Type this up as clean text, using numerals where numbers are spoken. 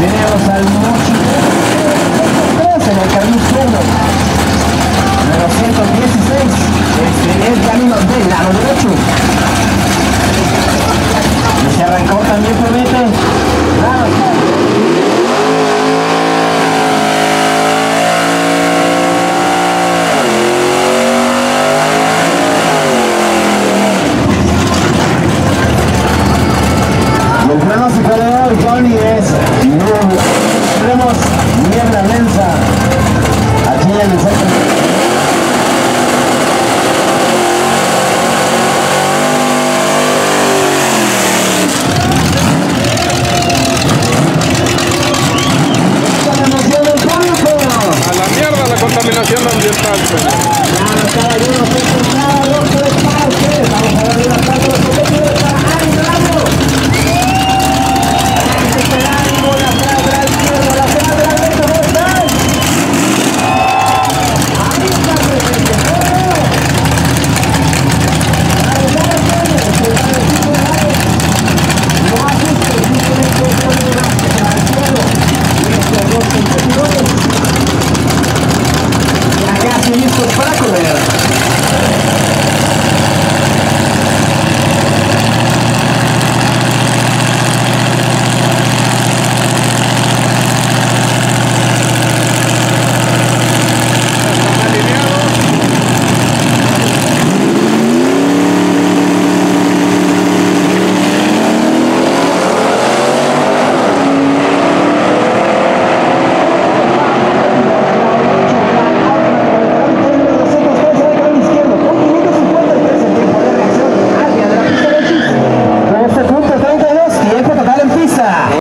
Tenemos al Mochi 3 en el carril izquierdo. Número 116. El camino del lado derecho. Y se arrancó también promete. El pronóstico de hoy, Tony, es tenemos niebla densa aquí en el centro.